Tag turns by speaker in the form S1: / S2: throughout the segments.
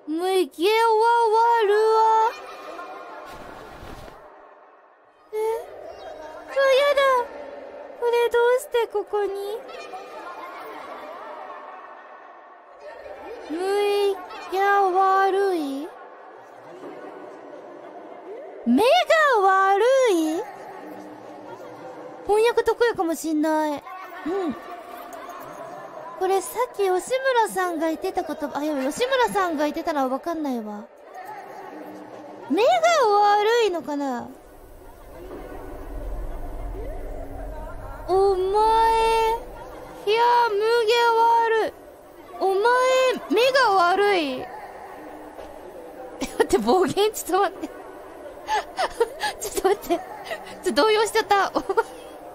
S1: 無限は割るわ。やだ。これどうしてここに目が悪い？目が悪い？翻訳得意かもしんない。うん。これさっき吉村さんが言ってた言葉、やばい、吉村さんが言ってたらわかんないわ。目が悪いのかな？お前、いや、無限悪い。お前、目が悪い。待って、暴言ちょっと待って。ちょっと待って。動揺しちゃった。ちょっと、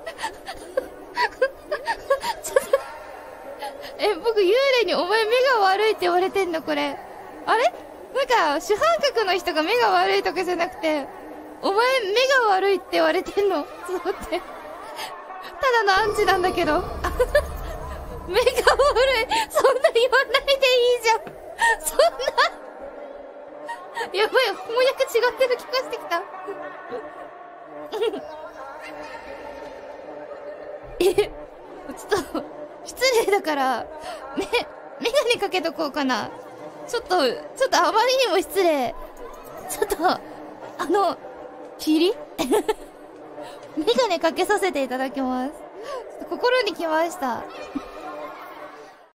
S1: 僕幽霊にお前目が悪いって言われてんのこれ。あれなんか、主犯格の人が目が悪いとかじゃなくて、お前目が悪いって言われてんの？ちょっと待って。ただのアンチなんだけど。目が悪い。そんな言わないでいいじゃん。そんな。やばい、翻訳違ってる気がしてきた。ちょっと、失礼だから、メガネかけとこうかな。ちょっとあまりにも失礼。ちょっと、霧メガネかけさせていただきます。ちょっと心に来ました。